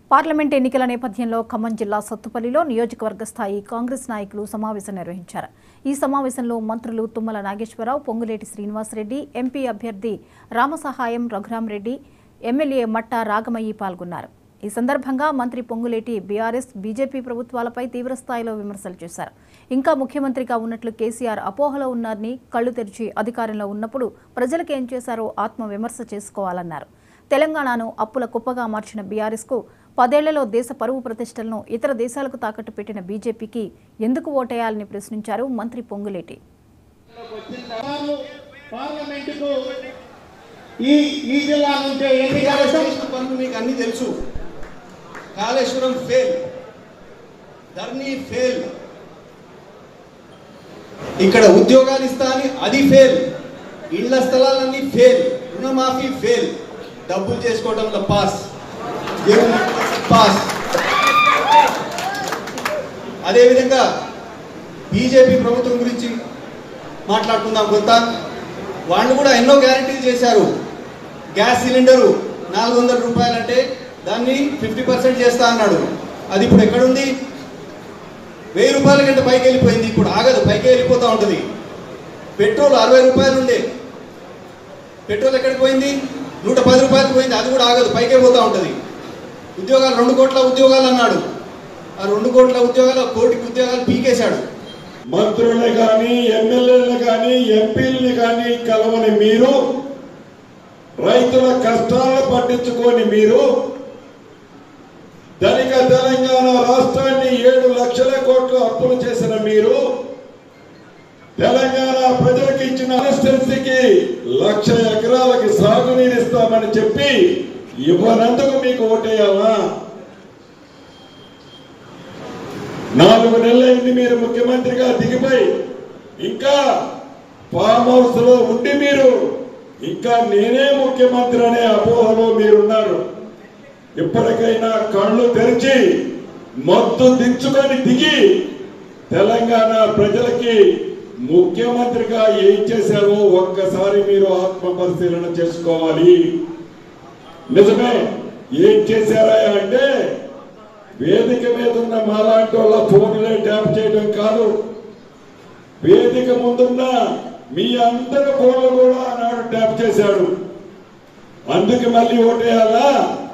Parliament ఎన్నికల నేపథ్యంలో ఖమ్మం జిల్లా సత్తుపల్లిలో నియోజకవర్గ స్థాయి కాంగ్రెస్ నాయకులు సమావేశం నిర్వహించారు. ఈ సమావేశంలో మంత్రులు తుమ్మల నాగేశ్వరరావు, పొంగులేటి శ్రీనివాసరెడ్డి, ఎంపీ అభ్యర్థి రామసహాయం రఘురామరెడ్డి, ఎమ్మెల్యే మట్టా రాగమయ్యి పాల్గొన్నారు. ఈ సందర్భంగా మంత్రి పొంగులేటి బీఆర్ఎస్, బీజేపీ ప్రభుత్వాలపై తీవ్రస్థాయిలో విమర్శలు చేశారు. ఇంకా ముఖ్యమంత్రిగా ఉన్నట్లు కేసీఆర్ అపోహలో ఉన్నారని, కళ్లు తెరిచి అధికారంలో ఉన్నప్పుడు ప్రజలకు ఏం చేశారో ఆత్మ విమర్శ చేసుకోవాలన్నారు. తెలంగాణను అప్పుల కుప్పగా మార్చిన బీఆర్ఎస్కు 10 ఏళ్లలో దేశ పరువు ప్రతిష్టలను ఇతర దేశాలకు తాకట్టు పెట్టిన బీజేపీకి ఎందుకు ఓటేయాలని ప్రశ్నించారు మంత్రి పొంగులేటి. కాళేశ్వరం ఫెయిల్, ధర్నీ ఫెయిల్, ఇక్కడ ఉద్యోగాలు ఇస్తా అని అది ఫెయిల్, ఇళ్ల స్థలాలన్నీ ఫెయిల్, రుణమాఫీ ఫెయిల్, డబ్బులు చేసుకోవడంలో పాస్. అదేవిధంగా బీజేపీ ప్రభుత్వం గురించి మాట్లాడుకుందాం. కొంత వాళ్ళు కూడా ఎన్నో గ్యారెంటీలు చేశారు. గ్యాస్ సిలిండరు 400 రూపాయలంటే దాన్ని 50% చేస్తా అన్నాడు. అది ఇప్పుడు ఎక్కడుంది? 1000 రూపాయల కంటే పైకి వెళ్ళిపోయింది. ఇప్పుడు ఆగదు, పైకి వెళ్ళిపోతూ ఉంటుంది. పెట్రోల్ 60 రూపాయలు ఉండే, పెట్రోల్ ఎక్కడికి పోయింది? 110 రూపాయలకు పోయింది. అది కూడా ఆగదు, పైకే పోతూ ఉంటుంది. ఉద్యోగాలు 2 కోట్ల ఉద్యోగాలు అన్నాడు. ఆ 2 కోట్ల ఉద్యోగాలు, 1 కోటి ఉద్యోగాలు పీకేశాడు. మంత్రుల్ని కానీ, ఎమ్మెల్యేలను కానీ, ఎంపీలని కానీ కలవని మీరు, రైతుల కష్టాలను పట్టించుకొని మీరు, ధనిక తెలంగాణ రాష్ట్రాన్ని 7 లక్షల కోట్లు అప్పులు చేసిన మీరు, తెలంగాణ ప్రజలకు ఇచ్చిన కాన్స్టిట్యున్సీకి 1,00,000 ఎకరాలకి సాగునీరు ఇస్తామని చెప్పి ఇవ్వనందుకు మీకు ఓటేయాలా? 4 నెలలైంది మీరు ముఖ్యమంత్రిగా దిగిపోయి, ఇంకా ఫామ్ హౌస్ లో ఉండి మీరు ఇంకా నేనే ముఖ్యమంత్రి అనే అపోహలో మీరున్నారు. ఇప్పటికైనా కళ్ళు తెరిచి మొత్తు దించుకొని దిగి తెలంగాణ ప్రజలకి ముఖ్యమంత్రిగా ఏం చేశారో ఒక్కసారి మీరు ఆత్మ పరిశీలన చేసుకోవాలి. నిజమే, ఏం చేశారా అంటే వేదిక మీద ఉన్న మాలాంటి వాళ్ళ ఫోన్లే ట్యాప్ చేయడం కాదు, వేదిక ముందున్న మీ అందరి ఫోన్లు కూడా ఆనాడు ట్యాప్ చేశాడు. అందుకు మళ్ళీ ఓటేయాలా?